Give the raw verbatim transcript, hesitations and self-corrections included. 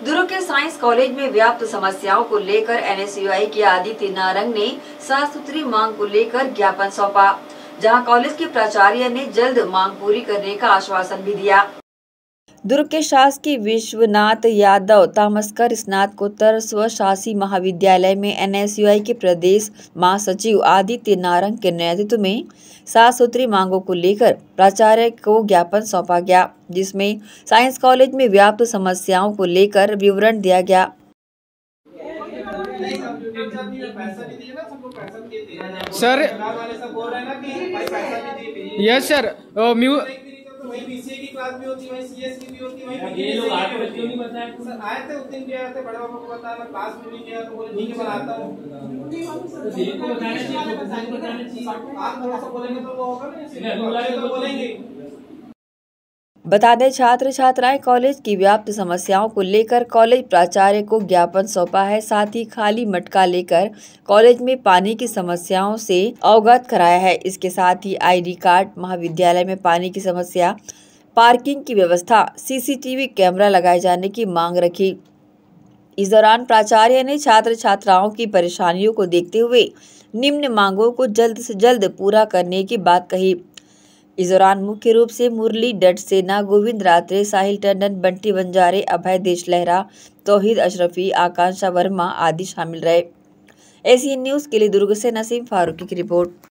दुर्ग के science college में व्याप्त समस्याओं को लेकर एन एस यू आई के आदित्य नारंग ने साफ सुथरी मांग को लेकर ज्ञापन सौंपा, जहां कॉलेज के प्राचार्य ने जल्द मांग पूरी करने का आश्वासन भी दिया। दुर्ग के शासकीय विश्वनाथ यादव तामस्कर स्नातकोत्तर स्वशासी महाविद्यालय में एन एस यू आई के प्रदेश महासचिव आदित्य नारंग के नेतृत्व में साफ सुथरी मांगों को लेकर प्राचार्य को ज्ञापन सौंपा गया, जिसमें साइंस कॉलेज में व्याप्त समस्याओं को लेकर विवरण दिया गया। सर यस सर म्यू वही बीसीए की क्लास भी होती है, वही सीएस की भी होती है, वही ये लोग आए थे क्यों नहीं बताया? सर आए थे उस दिन गए थे, बड़े बाबू को बताया, मैं क्लास में भी गया तो बोले ठीक है बनाता हूं। तो ये को बताना चाहिए, तो बताना चाहिए। आप थोड़ा सा बोलेंगे तो वो होगा ना, तो बोलेंगे। बता दें, छात्र छात्राएं कॉलेज की व्याप्त समस्याओं को लेकर कॉलेज प्राचार्य को ज्ञापन सौंपा है। साथ ही खाली मटका लेकर कॉलेज में पानी की समस्याओं से अवगत कराया है। इसके साथ ही आईडी कार्ड, महाविद्यालय में पानी की समस्या, पार्किंग की व्यवस्था, C C T V camera लगाए जाने की मांग रखी। इस दौरान प्राचार्य ने छात्र छात्राओं की परेशानियों को देखते हुए निम्न मांगों को जल्द से जल्द पूरा करने की बात कही। इस दौरान मुख्य रूप से मुरली डट सेना, गोविंद रात्रे, साहिल टंडन, बंटी बंजारे, अभय देश लहरा, तौहीद अशरफी, आकांक्षा वर्मा आदि शामिल रहे। एशियन न्यूज के लिए दुर्ग से नसीम फारूकी की रिपोर्ट।